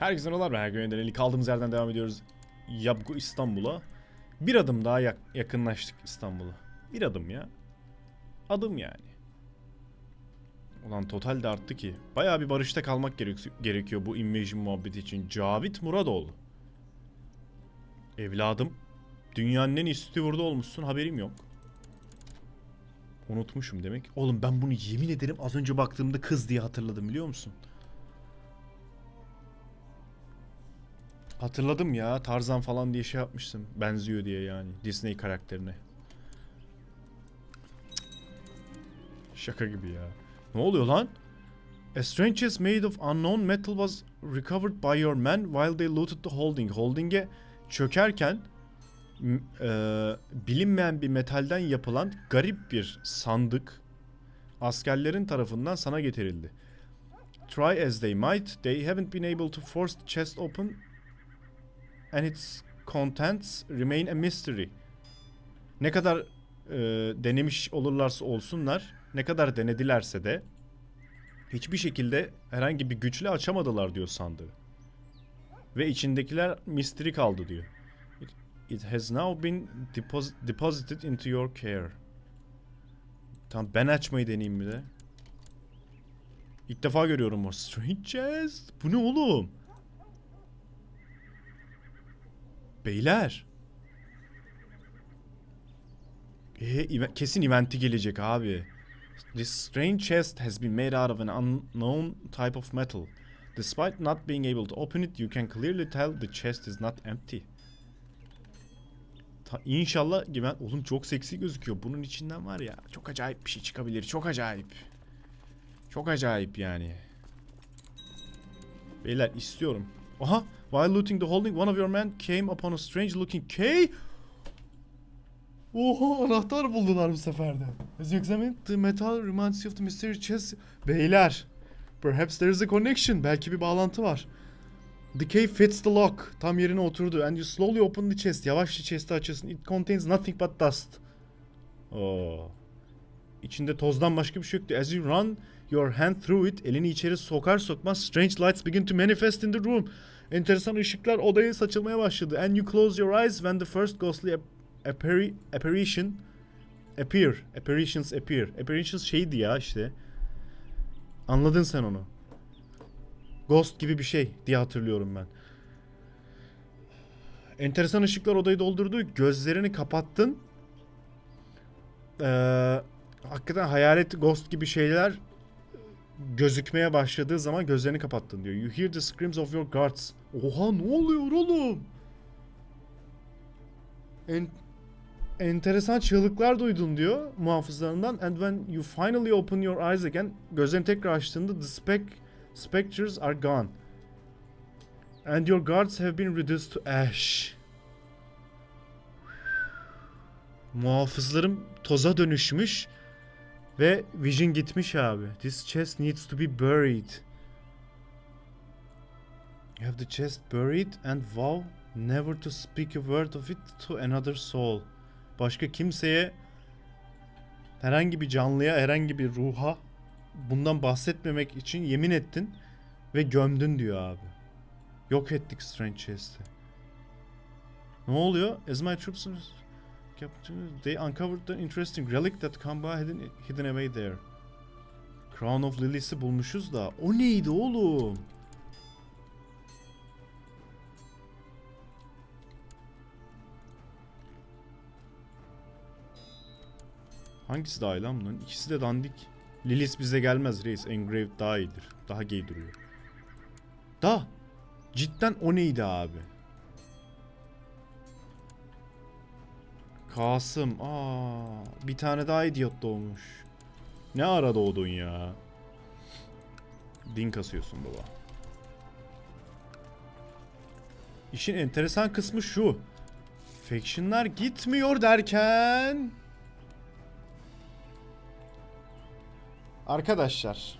Herkese merhabalar, ben Ergün Önder'le kaldığımız yerden devam ediyoruz. Yapgu İstanbul'a. Bir adım daha yakınlaştık İstanbul'a. Bir adım ya. Adım yani. Ulan total de arttı ki. Bayağı bir barışta kalmak gerekiyor bu invasion muhabbeti için. Cavit Muradoğlu. Evladım. Dünyanın en iyi steward'u olmuşsun, haberim yok. Unutmuşum demek. Oğlum ben bunu yemin ederim az önce baktığımda kız diye hatırladım, biliyor musun? Hatırladım ya, Tarzan falan diye şey yapmıştım. Benziyor diye yani Disney karakterine. Şaka gibi ya. Ne oluyor lan? A strange chest made of unknown metal was recovered by your men while they looted the holding. Holding'e çökerken bilinmeyen bir metalden yapılan garip bir sandık askerlerin tarafından sana getirildi. Try as they might, they haven't been able to force the chest open and its contents remain a mystery. Ne kadar denemiş olurlarsa olsunlar, ne kadar denedilerse de hiçbir şekilde herhangi bir güçle açamadılar diyor sandığı. Ve içindekiler mystery kaldı diyor. It has now been deposited into your care. Tamam, ben açmayı deneyeyim bir de. İlk defa görüyorum o strange chest. Bu ne oğlum? Beyler. Kesin eventi gelecek abi. This strange chest has been made out of an unknown type of metal. Despite not being able to open it, you can clearly tell the chest is not empty. İnşallah oğlum çok seksi gözüküyor. Bunun içinden var ya, çok acayip bir şey çıkabilir. Çok acayip. Çok acayip yani. Beyler istiyorum. Aha! While looting the holding, one of your men came upon a strange looking key. Oha, anahtar buldular bu seferde. As you examine the metal reminds you of the mysterious chest. Beyler. Perhaps there is a connection. Belki bir bağlantı var. The key fits the lock. Tam yerine oturdu. And you slowly open the chest. Yavaşça chest'i açıyorsun. It contains nothing but dust. Oo. İçinde tozdan başka bir şey yoktu. As you run your hand through it, elini içeri sokar sokmaz strange lights begin to manifest in the room. Enteresan ışıklar odaya saçılmaya başladı. And you close your eyes when the first ghostly apparitions appear. Apparitions şeydi ya işte. Anladın sen onu. Ghost gibi bir şey diye hatırlıyorum ben. Enteresan ışıklar odayı doldurdu. Gözlerini kapattın. Hakikaten hayalet, ghost gibi şeyler gözükmeye başladığı zaman gözlerini kapattın diyor. You hear the screams of your guards. Oha, ne oluyor oğlum? Enteresan çığlıklar duydun diyor muhafızlarından. And when you finally open your eyes again, gözlerini tekrar açtığında the specters are gone. And your guards have been reduced to ash. Muhafızlarım toza dönüşmüş ve vision gitmiş abi. This chest needs to be buried. You have the chest buried and vow never to speak a word of it to another soul. Başka kimseye, herhangi bir canlıya, herhangi bir ruha bundan bahsetmemek için yemin ettin ve gömdün diyor abi. Yok ettik Strange Chest'i. Ne oluyor? As my troops they uncovered an interesting relic that Kamba had hidden away there. Crown of Lilies'i bulmuşuz da o neydi oğlum? Hangisi daha iyi lan bunların? İkisi de dandik. Lilies bize gelmez reis. Engraved daha iyidir. Daha gay duruyor. Da cidden o neydi abi? Kasım. Bir tane daha idiot doğmuş. Ne ara doğdun ya? Din kasıyorsun baba. İşin enteresan kısmı şu. Faction'lar gitmiyor derken... Arkadaşlar.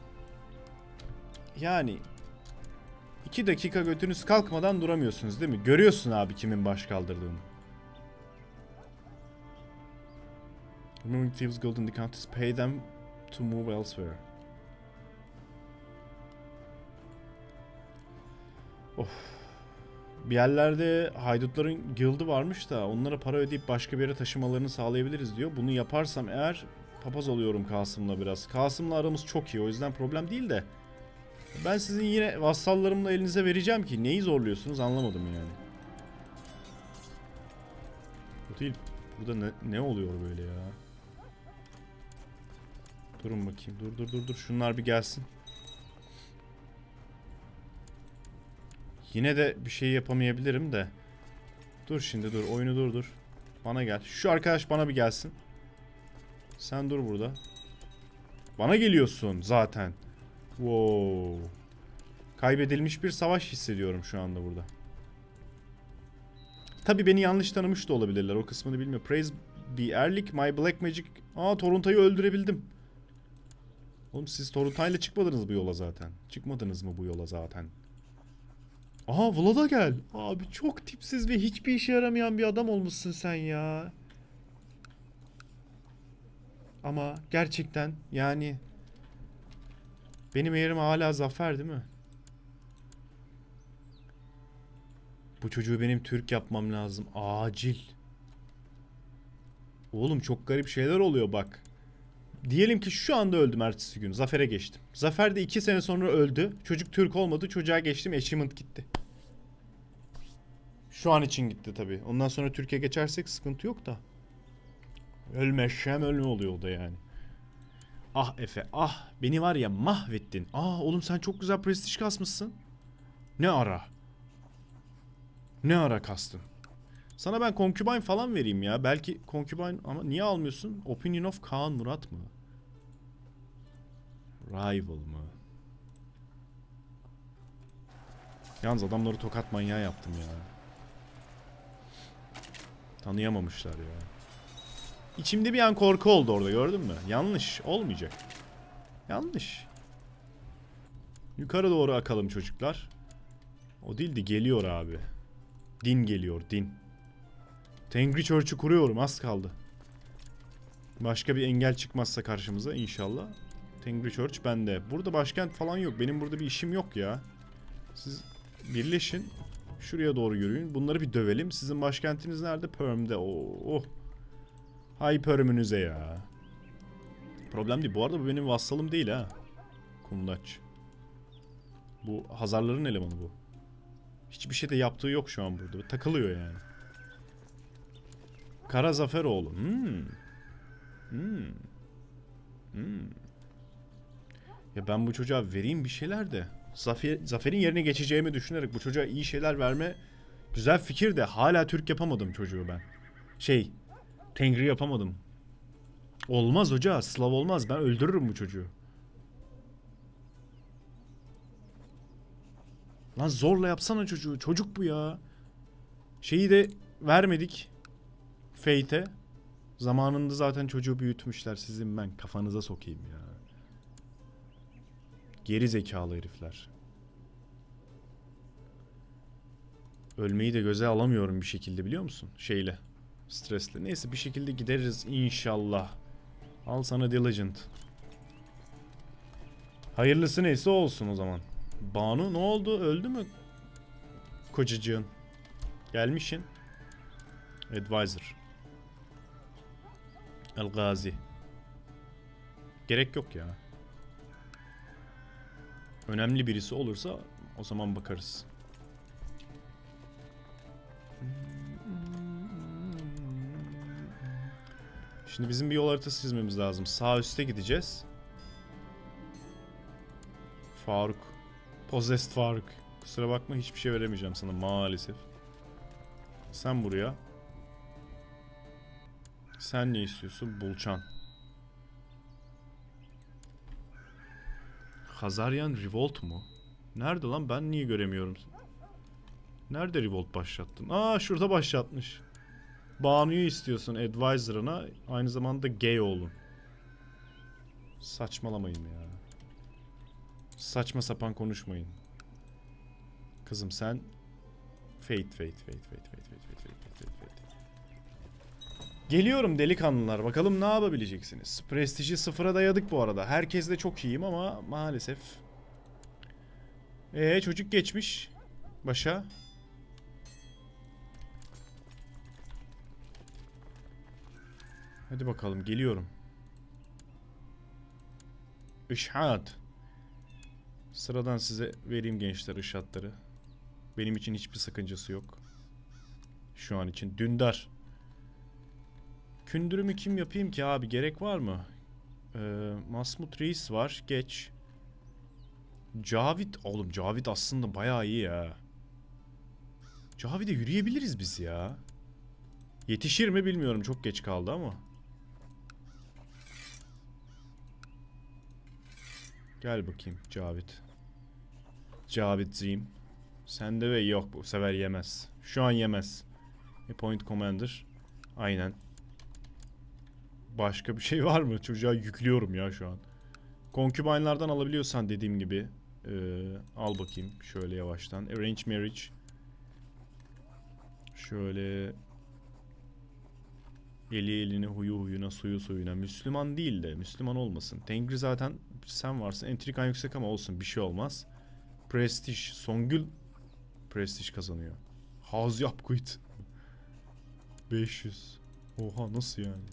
Yani 2 dakika götünüz kalkmadan duramıyorsunuz değil mi? Görüyorsun abi kimin baş kaldırdığını. Removing thieves gold in the counters, pay them to move elsewhere. Bir yerlerde haydutların guild'i varmış da onlara para ödeyip başka bir yere taşımalarını sağlayabiliriz diyor. Bunu yaparsam eğer papaz oluyorum Kasım'la biraz. Kasım'la aramız çok iyi, o yüzden problem değil de. Ben sizin yine vassallarımla elinize vereceğim ki neyi zorluyorsunuz anlamadım yani. Bu değil. Burada ne oluyor böyle ya? Durun bakayım. Dur. Şunlar bir gelsin. Yine de bir şey yapamayabilirim de. Dur şimdi dur. Oyunu durdur. Bana gel. Şu arkadaş bana bir gelsin. Sen dur burada. Bana geliyorsun zaten. Wow. Kaybedilmiş bir savaş hissediyorum şu anda burada. Tabii beni yanlış tanımış da olabilirler. O kısmını bilmiyorum. Praise be Erlik, my black magic. Aa, Toruntay'ı öldürebildim. Oğlum siz Toruntay'la çıkmadınız bu yola zaten. Çıkmadınız mı bu yola zaten? Aha, Vlad'a gel. Abi çok tipsiz ve hiçbir işe yaramayan bir adam olmuşsun sen ya. Ama gerçekten yani benim yerim hala Zafer değil mi? Bu çocuğu benim Türk yapmam lazım. Acil. Oğlum çok garip şeyler oluyor bak. Diyelim ki şu anda öldüm ertesi gün. Zafer'e geçtim. Zafer de 2 sene sonra öldü. Çocuk Türk olmadı. Çocuğa geçtim. Achievement gitti. Şu an için gitti tabii. Ondan sonra Türkiye geçersek sıkıntı yok da. Ölmeşem ölme oluyor o da yani. Ah Efe ah. Beni var ya mahvettin. Aa oğlum sen çok güzel prestij kasmışsın. Ne ara? Ne ara kastın? Sana ben concubine falan vereyim ya. Belki concubine ama niye almıyorsun? Opinion of Kaan Murat mı? Rival mı? Yalnız adamları tokat manyağı yaptım ya. Tanıyamamışlar ya. İçimde bir an korku oldu orada, gördün mü? Yanlış olmayacak. Yanlış. Yukarı doğru akalım çocuklar. O değil de geliyor abi. Din geliyor, din. Tengri Church'ü kuruyorum, az kaldı. Başka bir engel çıkmazsa karşımıza inşallah. Tengri Church bende. Burada başkent falan yok. Benim burada bir işim yok ya. Siz birleşin. Şuraya doğru yürüyün. Bunları bir dövelim. Sizin başkentiniz nerede? Perm'de. Oh. Hay Perm'ünüze ya. Problem değil. Bu arada bu benim vassalım değil ha. Kundaç. Bu Hazarların elemanı bu. Hiçbir şey de yaptığı yok şu an burada. Takılıyor yani. Kara Zaferoğlu. Ya ben bu çocuğa vereyim bir şeyler de. Zafer'in yerine geçeceğimi düşünerek bu çocuğa iyi şeyler verme güzel fikir de hala Türk yapamadım çocuğu ben. Tengri yapamadım. Olmaz hoca, Slav olmaz. Ben öldürürüm bu çocuğu. Lan zorla yapsana çocuğu. Çocuk bu ya. Şeyi de vermedik. Fate'e. Zamanında zaten çocuğu büyütmüşler. Sizin ben kafanıza sokayım ya. Geri zekalı herifler. Ölmeyi de göze alamıyorum bir şekilde, biliyor musun? Stresle. Neyse bir şekilde gideriz inşallah. Al sana Diligent. Hayırlısı neyse olsun o zaman. Banu ne oldu? Öldü mü? Kocacığın. Gelmişin. Advisor. El Gazi. Gerek yok ya. Önemli birisi olursa o zaman bakarız. Şimdi bizim bir yol haritası çizmemiz lazım. Sağ üste gideceğiz. Faruk. Possessed Faruk. Kusura bakma, hiçbir şey veremeyeceğim sana maalesef. Sen buraya. Sen ne istiyorsun? Bulçan. Hazaryan Revolt mu? Nerede lan? Ben niye göremiyorum? Nerede Revolt başlattın? Aa, şurada başlatmış. Banu'yu istiyorsun advisor'ına. Aynı zamanda gay olun. Saçmalamayın ya. Saçma sapan konuşmayın. Kızım sen Fate. Geliyorum delikanlılar. Bakalım ne yapabileceksiniz. Prestiji sıfıra dayadık bu arada. Herkesle çok iyiyim ama maalesef. Çocuk geçmiş. Başa. Hadi bakalım, geliyorum. İşhat. Sıradan size vereyim gençler ışatları. Benim için hiçbir sakıncası yok. Şu an için. Dündar. Kündürümü kim yapayım ki abi? Gerek var mı? Masmut Reis var. Geç. Cavit. Oğlum Cavit aslında bayağı iyi ya. Cavit'e yürüyebiliriz biz ya. Yetişir mi bilmiyorum. Çok geç kaldı ama. Gel bakayım Cavit. Cavit'ciğim. Sende ve yok, bu sefer yemez. Şu an yemez. Point Commander. Aynen. Başka bir şey var mı? Çocuğa yüklüyorum ya şu an. Concubine'lardan alabiliyorsan dediğim gibi. Al bakayım şöyle yavaştan. Arrange Marriage. Şöyle. Eli eline, huyu huyuna, suyu suyuna. Müslüman değil de Müslüman olmasın. Tengri zaten sen varsın. Entrikan yüksek ama olsun, bir şey olmaz. Prestige. Songül Prestige kazanıyor. Haz yap quit. 500. Oha, nasıl yani?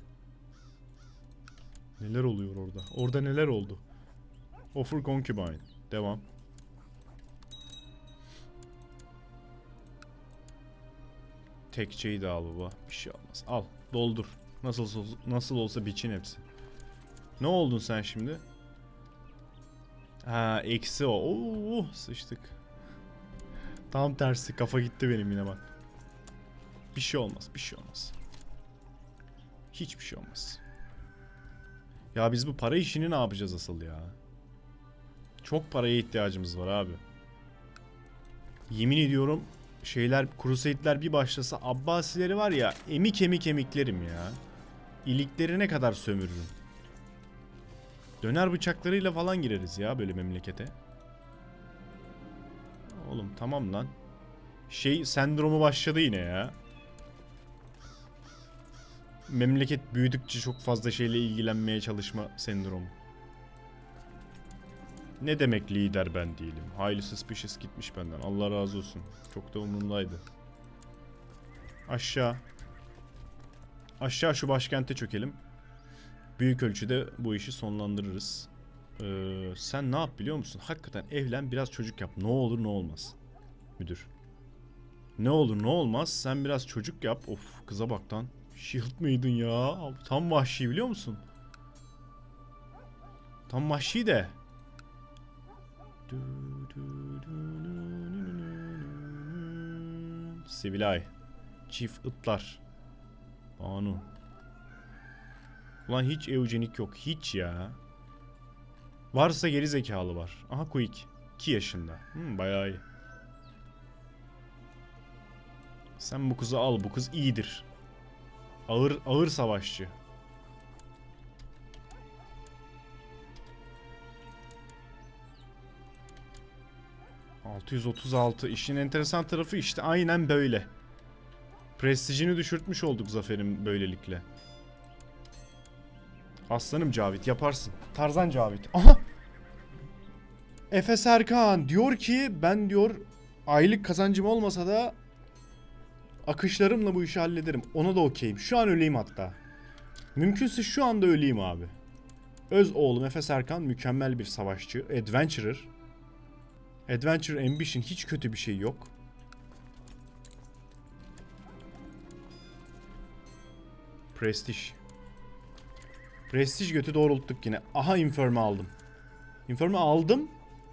Neler oluyor orada? Orada neler oldu? Offer Concubine. Devam. Tekçeyi de al baba. Bir şey olmaz. Al. Doldur. Nasıl olsa biçin hepsi. Ne oldun sen şimdi? Ha, eksi o. Oo, sıçtık. Tam tersi. Kafa gitti benim yine bak. Bir şey olmaz. Bir şey olmaz. Hiçbir şey olmaz. Ya biz bu para işini ne yapacağız asıl ya? Çok paraya ihtiyacımız var abi. Yemin ediyorum şeyler, Crusade'ler bir başlasa, Abbasileri var ya, emiklerim ya. İliklerine kadar sömürürüm. Döner bıçaklarıyla falan gireriz ya böyle memlekete. Oğlum tamam lan. Şey sendromu başladı yine ya. Memleket büyüdükçe çok fazla şeyle ilgilenmeye çalışma sendromu. Ne demek lider ben değilim. Highly suspicious gitmiş benden. Allah razı olsun. Çok da umurumdaydı. Aşağı. Aşağı şu başkente çökelim. Büyük ölçüde bu işi sonlandırırız. Sen ne yap biliyor musun? Hakikaten evlen, biraz çocuk yap. Ne olur ne olmaz. Müdür. Ne olur ne olmaz. Sen biraz çocuk yap. Of, kıza bak lan. Shield mıydın ya? Tam vahşi biliyor musun? Tam vahşi de. Sevilay. Çift ıtlar. Banu. Ulan hiç eujenik yok. Hiç ya. Varsa geri zekalı var. Aha Quick. 2 yaşında. Bayağı iyi. Sen bu kızı al. Bu kız iyidir. Ağır savaşçı. ...636. İşin enteresan tarafı işte aynen böyle. Prestijini düşürtmüş olduk zaferin böylelikle. Aslanım Cavit, yaparsın. Tarzan Cavit. Aha! Efes Erkan diyor ki ben diyor aylık kazancım olmasa da akışlarımla bu işi hallederim. Ona da okeyim. Şu an öleyim hatta. Mümkünse şu anda öleyim abi. Öz oğlum Efes Erkan mükemmel bir savaşçı. Adventurer. Adventure Ambition hiç kötü bir şey yok. Prestige. Prestige götü doğrulttuk yine. Aha Infirm'ı aldım. Infirm'ı aldım.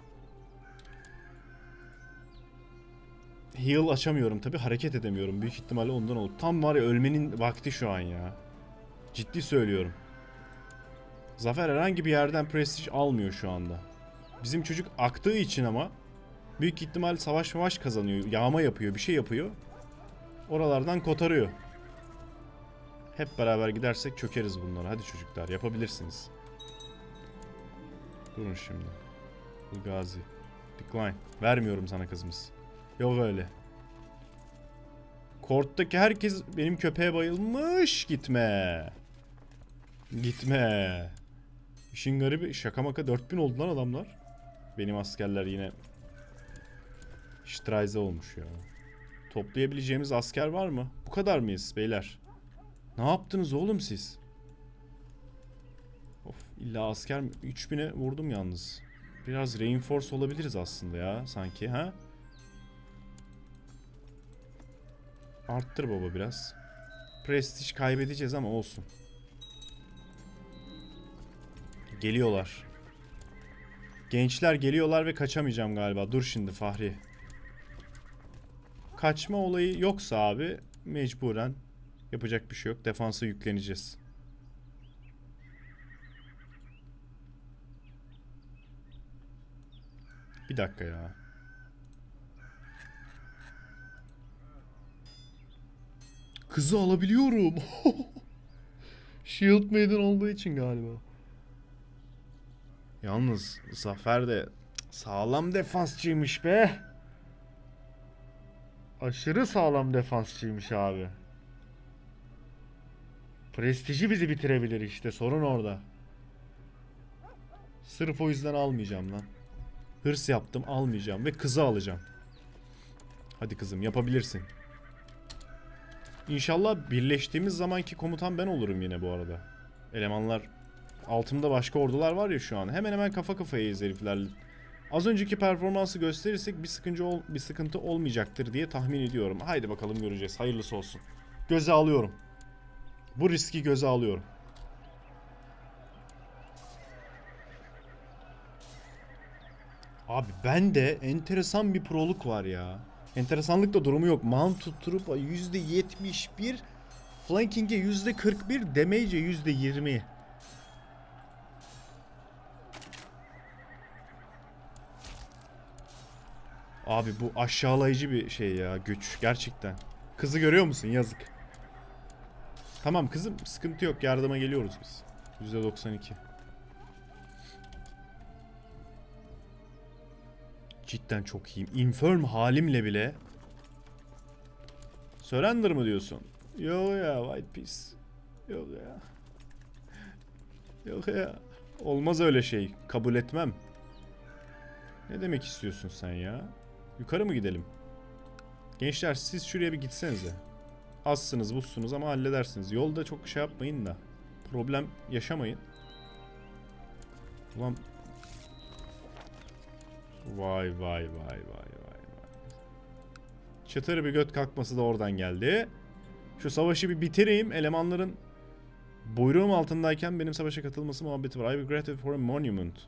Heal açamıyorum tabi, hareket edemiyorum. Büyük ihtimalle ondan olur. Tam var ya, ölmenin vakti şu an ya. Ciddi söylüyorum. Zafer herhangi bir yerden Prestige almıyor şu anda. Bizim çocuk aktığı için ama büyük ihtimal savaş kazanıyor. Yağma yapıyor, bir şey yapıyor. Oralardan kotarıyor. Hep beraber gidersek çökeriz bunlara. Hadi çocuklar, yapabilirsiniz. Durun şimdi. Gazi. Decline. Vermiyorum sana kızımız. Yok öyle. Court'taki herkes benim köpeğe bayılmış. Gitme. Gitme. İşin garibi, şaka maka 4000 oldu lan adamlar. Benim askerler yine Streise olmuş ya. Toplayabileceğimiz asker var mı? Bu kadar mıyız beyler? Ne yaptınız oğlum siz? Of, illa asker mi? 3000'e vurdum yalnız. Biraz reinforce olabiliriz aslında ya sanki, ha? Arttır baba biraz. Prestige kaybedeceğiz ama olsun. Geliyorlar. Gençler geliyorlar ve kaçamayacağım galiba. Dur şimdi Fahri. Kaçma olayı yoksa abi mecburen yapacak bir şey yok. Defansa yükleneceğiz. Bir dakika ya. Kızı alabiliyorum. Shield Maiden olduğu için galiba. Yalnız Zafer de sağlam defansçıymış be. Aşırı sağlam defansçıymış abi. Prestiji bizi bitirebilir işte. Sorun orada. Sırf o yüzden almayacağım lan. Hırs yaptım, almayacağım ve kızı alacağım. Hadi kızım, yapabilirsin. İnşallah birleştiğimiz zamanki komutan ben olurum yine bu arada. Elemanlar, altımda başka ordular var ya şu an. Hemen hemen kafa kafayayız heriflerle. Az önceki performansı gösterirsek bir sıkıntı olmayacaktır diye tahmin ediyorum. Haydi bakalım, göreceğiz. Hayırlısı olsun. Göze alıyorum. Bu riski göze alıyorum. Abi bende enteresan bir proluk var ya. Enteresanlık da durumu yok. Mount tutturup %71, flanking'e %41, damage'e %20. Abi bu aşağılayıcı bir şey ya, güç gerçekten. Kızı görüyor musun? Yazık. Tamam kızım, sıkıntı yok, yardıma geliyoruz biz. %92. Cidden çok iyiyim. Infirm halimle bile. Surrender mı diyorsun? Yok ya White Peace. Yok ya. Yok ya. Olmaz öyle şey. Kabul etmem. Ne demek istiyorsun sen ya? Yukarı mı gidelim? Gençler siz şuraya bir gitsenize. Azsınız buzsunuz ama halledersiniz. Yolda çok şey yapmayın da. Problem yaşamayın. Ulan. Vay vay vay vay vay. Çıtır bir göt kalkması da oradan geldi. Şu savaşı bir bitireyim. Elemanların buyruğum altındayken benim savaşa katılması muhabbeti var. I will grant it for a monument.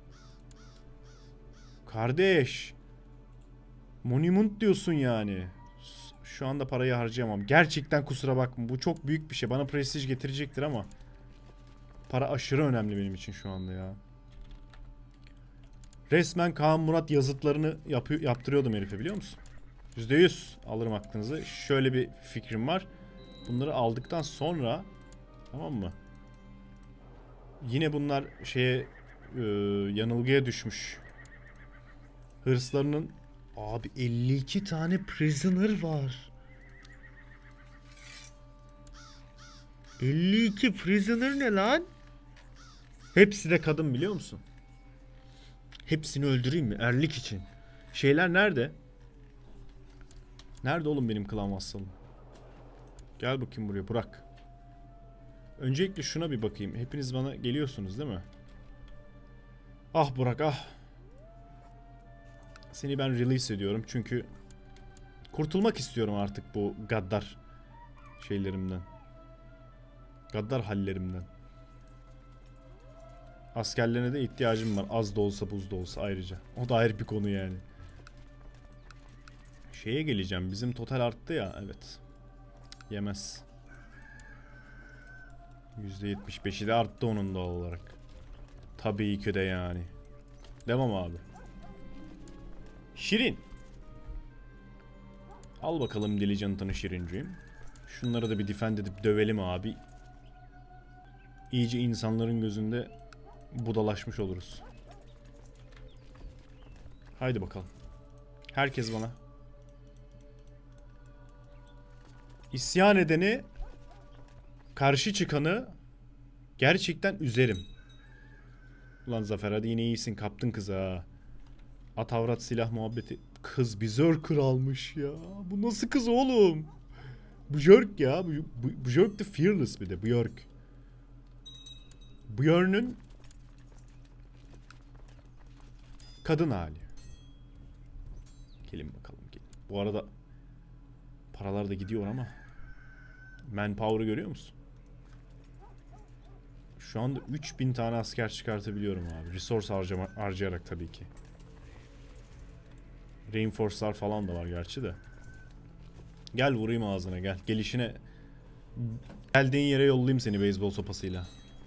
Kardeş. Monument diyorsun yani. Şu anda parayı harcayamam. Gerçekten kusura bakma. Bu çok büyük bir şey. Bana prestij getirecektir ama para aşırı önemli benim için şu anda ya. Resmen Kaan Murat yazıtlarını yaptırıyordum herife, biliyor musun? %100 alırım aklınızı. Şöyle bir fikrim var. Bunları aldıktan sonra, tamam mı? Yine bunlar yanılgıya düşmüş. Hırslarının abi 52 tane prisoner var. 52 prisoner ne lan? Hepsi de kadın, biliyor musun? Hepsini öldüreyim mi? Erlik için. Şeyler nerede? Nerede oğlum benim klan vassalım? Gel bakayım buraya Burak. Öncelikle şuna bir bakayım. Hepiniz bana geliyorsunuz değil mi? Ah Burak ah. Seni ben release ediyorum çünkü kurtulmak istiyorum artık bu gaddar şeylerimden. Gaddar hallerimden. Askerlerine de ihtiyacım var. Az da olsa buz da olsa ayrıca. O da ayrı bir konu yani. Şeye geleceğim. Bizim total arttı ya. Evet. Yemez. %75'i de arttı onun doğal olarak. Tabii ki de yani. Devam abi. Şirin. Al bakalım Diligent'ını Şirinciğim. Şunları da bir defend edip dövelim abi. İyice insanların gözünde budalaşmış oluruz. Haydi bakalım. Herkes bana. İsyan edeni, karşı çıkanı gerçekten üzerim. Ulan Zafer hadi yine iyisin, kaptın kızı ha. At avrat silah muhabbeti Kız Berserker almış ya. Bu nasıl kız oğlum? Björk ya. Björk the Fearless bir de. Björk. Björn'ün kadın hali. Gelin bakalım. Gelin. Bu arada paralar da gidiyor ama manpower'ı görüyor musun? Şu anda 3000 tane asker çıkartabiliyorum abi. Resource harcayarak tabii ki. Reinforce'lar falan da var gerçi de. Gel vurayım ağzına gel. Gelişine geldiğin yere yollayayım seni beyzbol sopasıyla.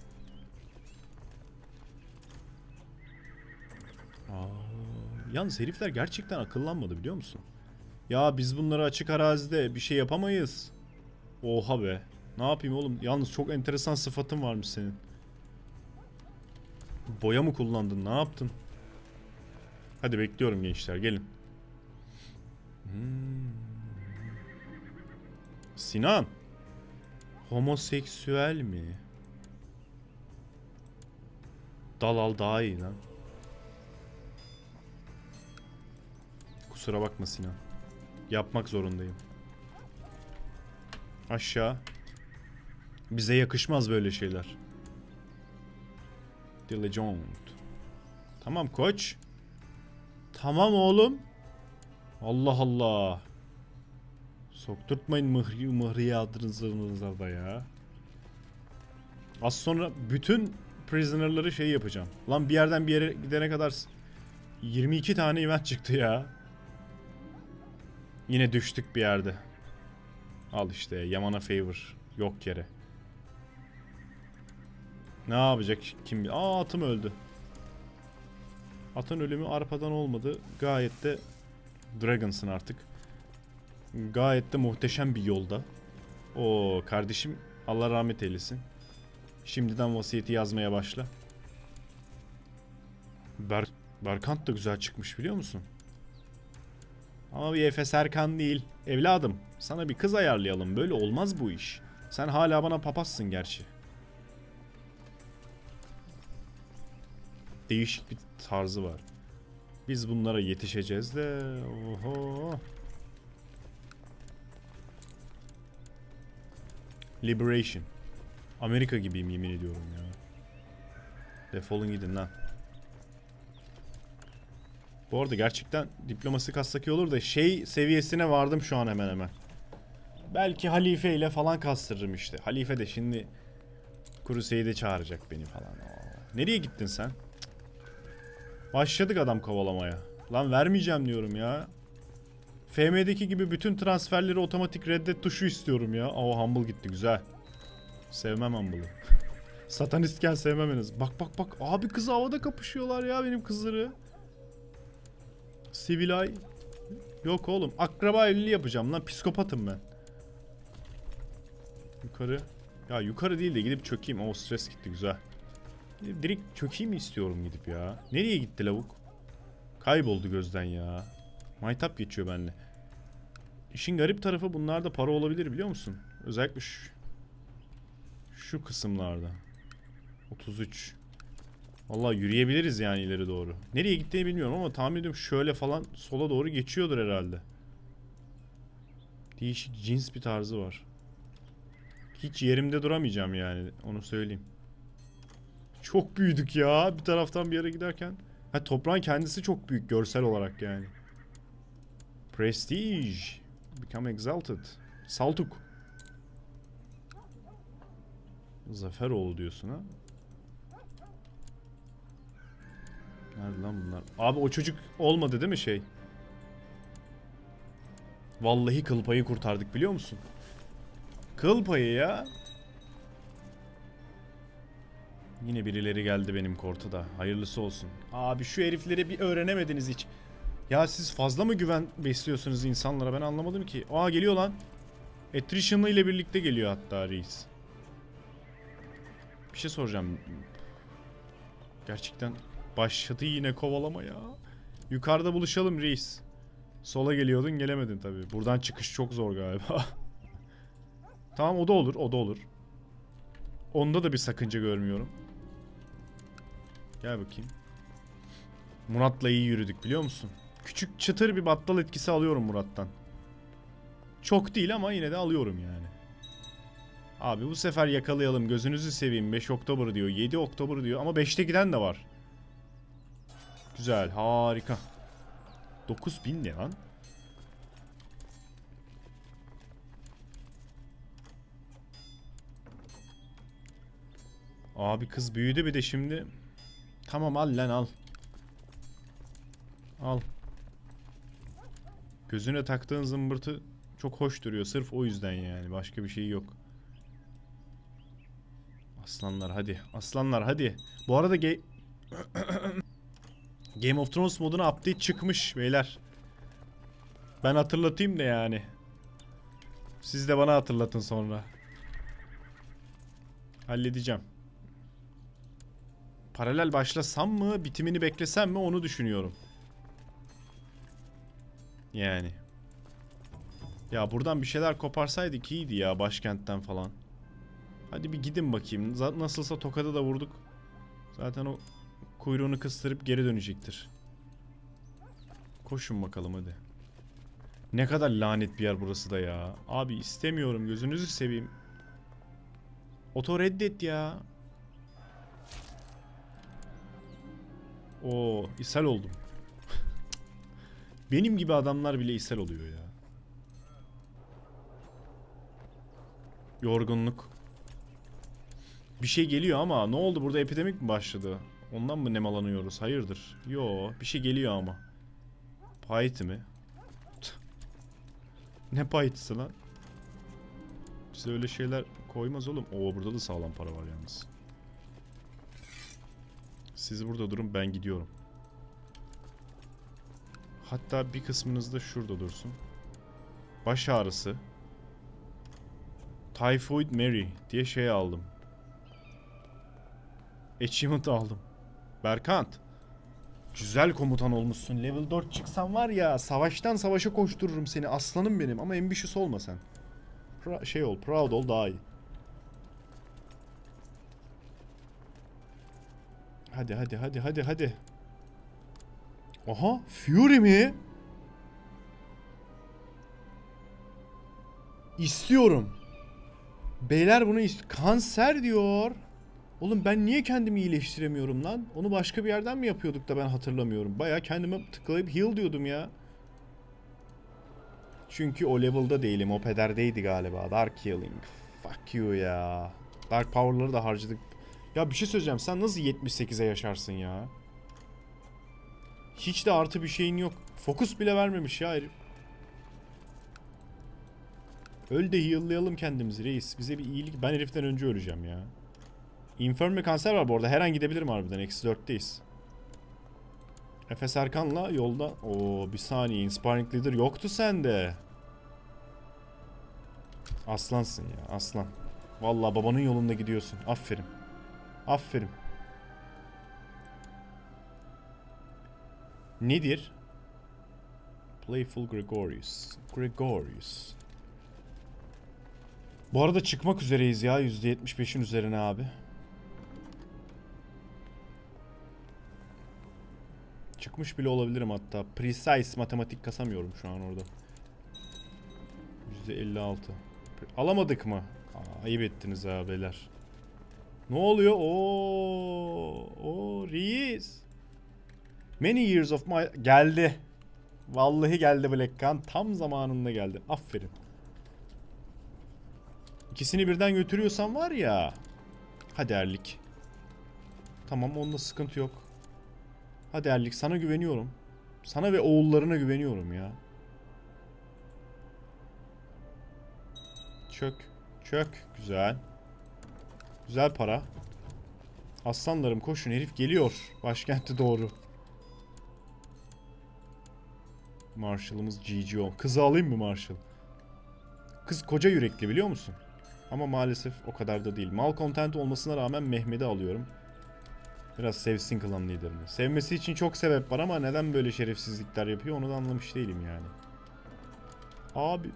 Yalnız herifler gerçekten akıllanmadı biliyor musun? Ya biz bunları açık arazide bir şey yapamayız. Oha be. Ne yapayım oğlum? Yalnız çok enteresan sıfatın varmış senin. Boya mı kullandın? Ne yaptın? Hadi bekliyorum gençler. Gelin. Sinan. Homoseksüel mi? Dalal daha iyi lan. Kusura bakma Sinan. Yapmak zorundayım. Aşağı. Bize yakışmaz böyle şeyler. Diligent. Tamam koç. Tamam oğlum. Allah Allah. Sokturtmayın mıhriye adınıza da ya. Az sonra bütün prisoner'ları şey yapacağım. Lan bir yerden bir yere gidene kadar 22 tane event çıktı ya. Yine düştük bir yerde. Al işte Yaman'a favor. Yok yere. Ne yapacak kim bilir. Aa atım öldü. Atın ölümü arpadan olmadı. Gayet de Dragons'ın artık. Gayet de muhteşem bir yolda. O kardeşim Allah rahmet eylesin. Şimdiden vasiyeti yazmaya başla. Berkant da güzel çıkmış biliyor musun? Ama bir Efes Erkan değil. Evladım sana bir kız ayarlayalım. Böyle olmaz bu iş. Sen hala bana papazsın gerçi. Değişik bir tarzı var. Biz bunlara yetişeceğiz de. Oho. Liberation. Amerika gibiyim yemin ediyorum ya. Defolun gidin lan. Bu arada gerçekten diplomasi kassak iyi olur da şey seviyesine vardım şu an hemen hemen. Belki halife ile falan kastırırım işte. Halife de şimdi Crusade'e çağıracak beni falan. Nereye gittin sen? Başladık adam kovalamaya. Lan vermeyeceğim diyorum ya. FM'deki gibi bütün transferleri otomatik reddet tuşu istiyorum ya. Aa Humble gitti güzel. Sevmem Humble'ı. Satanistken sevmemeniz. Bak bak bak. Abi kız havada kapışıyorlar ya benim kızları. Sivilay. Yok oğlum. Akraba evliliği yapacağım lan. Psikopatım ben. Yukarı. Ya yukarı değil de gidip çökeyim. O stres gitti güzel. Gidip direkt çökeyim mi istiyorum gidip ya. Nereye gitti lavuk? Kayboldu gözden ya. Maytap geçiyor benimle. İşin garip tarafı bunlarda para olabilir biliyor musun? Özellikle şu kısımlarda. 33. Vallahi yürüyebiliriz yani ileri doğru. Nereye gittiğini bilmiyorum ama tahmin ediyorum şöyle falan sola doğru geçiyordur herhalde. Değişik cins bir tarzı var. Hiç yerimde duramayacağım yani onu söyleyeyim. Çok büyüdük ya bir taraftan bir yere giderken. Ha toprağın kendisi çok büyük görsel olarak yani. Prestige. Become exalted. Saltuk. Zaferoğlu diyorsun ha. Nerede lan bunlar? Abi o çocuk olmadı değil mi şey? Vallahi kıl payı kurtardık biliyor musun? Kıl payı ya. Yine birileri geldi benim kortada. Hayırlısı olsun. Abi şu herifleri bir öğrenemediniz hiç. Ya siz fazla mı güven besliyorsunuz insanlara? Ben anlamadım ki. Aa geliyor lan. Attrition'lı ile birlikte geliyor hatta reis. Bir şey soracağım. Gerçekten başladı yine kovalama ya. Yukarıda buluşalım reis. Sola geliyordun gelemedin tabii. Buradan çıkış çok zor galiba. Tamam o da olur o da olur. Onda da bir sakınca görmüyorum. Gel bakayım. Murat'la iyi yürüdük biliyor musun? Küçük çıtır bir battal etkisi alıyorum Murat'tan. Çok değil ama yine de alıyorum yani. Abi bu sefer yakalayalım. Gözünüzü seveyim. 5 Oktober diyor. 7 Oktober diyor. Ama 5'te giden de var. Güzel. Harika. 9000 ne lan? Abi kız büyüdü bir de şimdi. Tamam al lan al. Al. Gözüne taktığın zımbırtı çok hoş duruyor. Sırf o yüzden yani. Başka bir şey yok. Aslanlar hadi. Aslanlar hadi. Bu arada Game of Thrones moduna update çıkmış beyler. Ben hatırlatayım da yani. Siz de bana hatırlatın sonra. Halledeceğim. Paralel başlasam mı, bitimini beklesem mi onu düşünüyorum. Yani. Ya buradan bir şeyler koparsaydık iyiydi ya, başkentten falan. Hadi bir gidin bakayım. Nasılsa Tokat'ı da vurduk. Zaten o kuyruğunu kıstırıp geri dönecektir. Koşun bakalım hadi. Ne kadar lanet bir yer burası da ya. Abi istemiyorum, gözünüzü seveyim. Oto reddet ya. Oo, ishal oldum. Benim gibi adamlar bile ishal oluyor ya. Yorgunluk. Bir şey geliyor ama ne oldu, burada epidemik mi başladı? Ondan mı nemalanıyoruz? Hayırdır? Yo, bir şey geliyor ama. Payiti mi? Ne payitisi lan? Bize öyle şeyler koymaz oğlum. Oo, burada da sağlam para var yalnız. Siz burada durun, ben gidiyorum. Hatta bir kısmınız da şurada dursun. Baş ağrısı. Typhoid Mary diye şey aldım. Achievement aldım. Berkant. Güzel komutan olmuşsun. Level 4 çıksan var ya, savaştan savaşa koştururum seni. Aslanım benim ama ambitious olma sen. Proud ol daha iyi. Hadi hadi hadi hadi hadi. Aha, Fury mi? İstiyorum. Beyler bunu kanser diyor. Oğlum ben niye kendimi iyileştiremiyorum lan? Onu başka bir yerden mi yapıyorduk da ben hatırlamıyorum. Baya kendime tıklayıp heal diyordum ya. Çünkü o level'da değilim. O pederdeydi galiba. Dark Healing. Fuck you ya. Dark Power'ları da harcadık. Ya bir şey söyleyeceğim. Sen nasıl 78'e yaşarsın ya? Hiç de artı bir şeyin yok. Fokus bile vermemiş ya herif. Öl de heal'layalım kendimizi reis. Bize bir iyilik. Ben heriften önce öleceğim ya. Infirm ve kanser var bu arada. Her an gidebilirim harbiden. Eksi 4'teyiz. Efes Erkan'la yolda. Oo bir saniye. Inspiring Leader yoktu sende. Aslansın ya. Aslan. Vallahi babanın yolunda gidiyorsun. Aferin. Aferin. Nedir? Playful Gregorius. Gregorius. Bu arada çıkmak üzereyiz ya. %75'in üzerine abi. Çıkmış bile olabilirim hatta. Precise matematik kasamıyorum şu an orada. %56. Alamadık mı? Aa, ayıp ettiniz ha beyler. Ne oluyor? Oo, reis. Many years of my... Geldi. Vallahi geldi Black Khan. Tam zamanında geldi. Aferin. İkisini birden götürüyorsan var ya. Hadi Erlik. Tamam, onda sıkıntı yok. Hadi Erlik, sana güveniyorum. Sana ve oğullarına güveniyorum ya. Çök. Çök. Güzel. Güzel para. Aslanlarım koşun, herif geliyor. Başkente doğru. Marshall'ımız GGO. Kızı alayım mı Marshall? Kız koca yürekli biliyor musun? Ama maalesef o kadar da değil. Malcontent olmasına rağmen Mehmet'i alıyorum. Biraz sevsin klan liderini. Sevmesi için çok sebep var ama neden böyle şerefsizlikler yapıyor onu da anlamış değilim yani. Abi.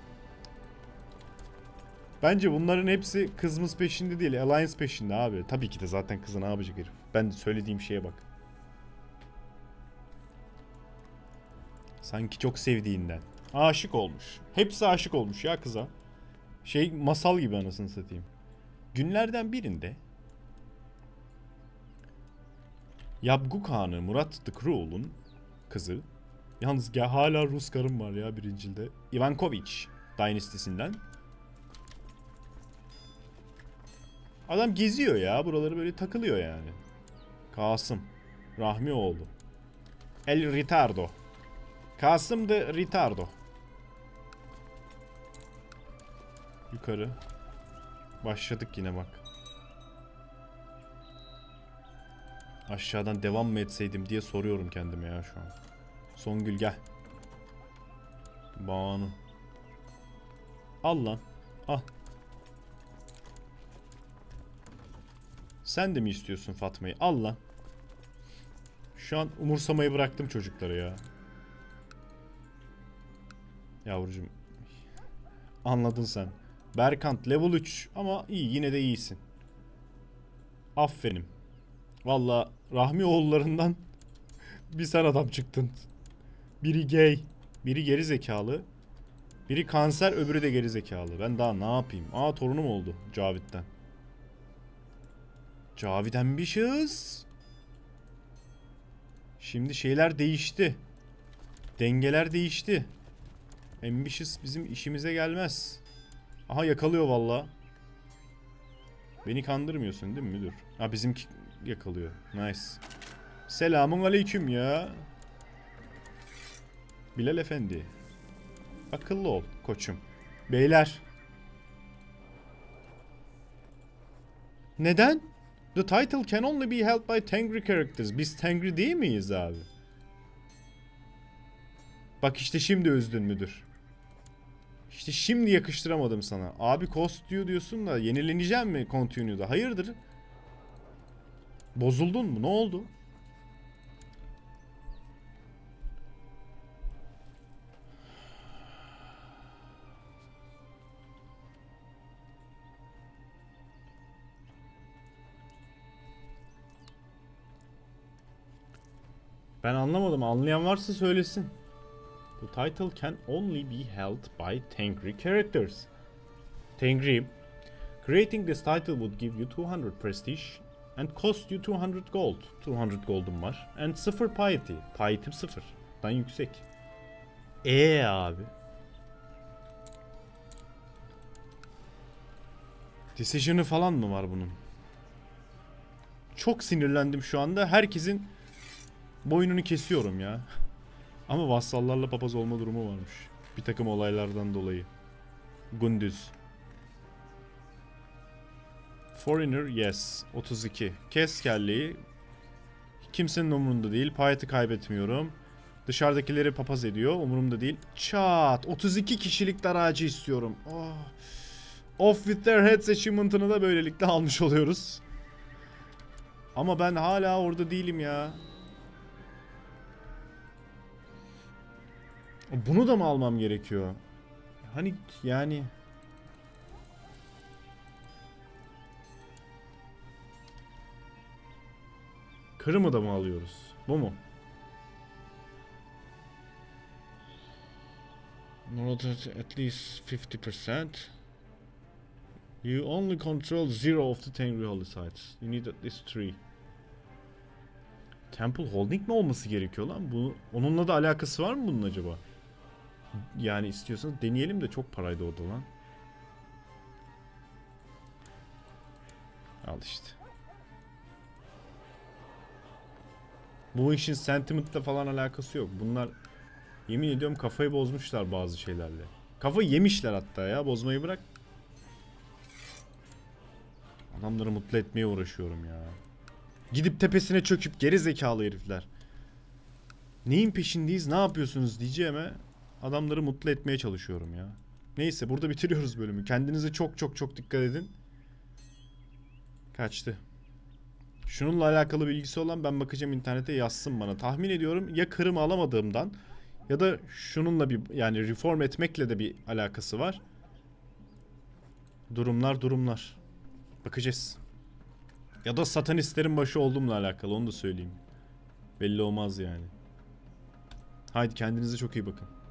Bence bunların hepsi kızımız peşinde değil. Alliance peşinde abi. Tabii ki de zaten kızı ne yapacak herif. Ben de söylediğim şeye bak. Sanki çok sevdiğinden. Aşık olmuş. Hepsi aşık olmuş ya kıza. Masal gibi anasını satayım. Günlerden birinde Yabguk Hanı Murat the Cruel'un kızı, yalnız ya hala Rus karım var ya birincilde, Ivankoviç Dynasty'sinden. Adam geziyor ya buraları, böyle takılıyor yani. Kasım Rahmioğlu. El Ritardo. Kasım de Ritardo. Yukarı. Başladık yine bak. Aşağıdan devam mı etseydim diye soruyorum kendime ya şu an. Songül gel. Banu. Al lan. Al. Sen de mi istiyorsun Fatma'yı? Al lan. Şu an umursamayı bıraktım çocukları ya. Yavrucuğum. Anladın sen. Berkant level 3 ama iyi, yine de iyisin. Aferin. Valla Rahmi oğullarından bir sen adam çıktın. Biri gay, biri geri zekalı, biri kanser, öbürü de geri zekalı. Ben daha ne yapayım? Aa, torunum oldu Cavit'ten. Cavit'en bir şahıs. Şimdi şeyler değişti. Dengeler değişti. Ambitious bizim işimize gelmez. Aha, yakalıyor valla. Beni kandırmıyorsun değil mi müdür? Ha, bizimki yakalıyor. Nice. Selamun aleyküm ya. Bilal Efendi. Akıllı ol koçum. Beyler. Neden? The title can only be held by Tengri characters. Biz Tengri değil miyiz abi? Bak işte şimdi üzdün müdür. İşte şimdi yakıştıramadım sana. Abi cost diyorsun da yenileneceğim mi continue'da? Hayırdır? Bozuldun mu? Ne oldu? Ben anlamadım. Anlayan varsa söylesin. The title can only be held by Tengri characters. Tengri. Creating this title would give you 200 prestige and cost you 200 gold. 200 gold'um var. And 0 piety. Piety'm 0'dan yüksek. Abi. Decision'ı falan mı var bunun? Çok sinirlendim şu anda. Herkesin boynunu kesiyorum ya. Ama vassallarla papaz olma durumu varmış. Bir takım olaylardan dolayı. Gündüz. Foreigner yes. 32. Kes kelleyi. Kimsenin umurunda değil. Payet'i kaybetmiyorum. Dışarıdakileri papaz ediyor. Umurumda değil. Çat. 32 kişilik daracı istiyorum. Oh. Off with their heads achievement'ını da böylelikle almış oluyoruz. Ama ben hala orada değilim ya. Bunu da mı almam gerekiyor? Hani yani... Kırım'ı da mı alıyoruz? Bu mu? Not at least 50%. You only control 0 of the Tengri Holy Sites. You need at least 3. Temple Holding mi olması gerekiyor lan? Bu, onunla da alakası var mı bunun acaba? Yani istiyorsanız deneyelim de çok paraydı o da lan. Al işte. Bu işin sentiment'la falan alakası yok. Bunlar yemin ediyorum kafayı bozmuşlar bazı şeylerle. Kafayı yemişler hatta ya, bozmayı bırak. Adamları mutlu etmeye uğraşıyorum ya. Gidip tepesine çöküp geri zekalı herifler. Neyin peşindeyiz, ne yapıyorsunuz diyeceğime adamları mutlu etmeye çalışıyorum ya. Neyse, burada bitiriyoruz bölümü. Kendinize çok çok çok dikkat edin. Kaçtı. Şununla alakalı bilgisi olan ben bakacağım internete, yazsın bana. Tahmin ediyorum ya Kırım'ı alamadığımdan ya da şununla bir, yani reform etmekle de bir alakası var. Durumlar. Bakacağız. Ya da satanistlerin başı olduğumla alakalı, onu da söyleyeyim. Belli olmaz yani. Haydi kendinize çok iyi bakın.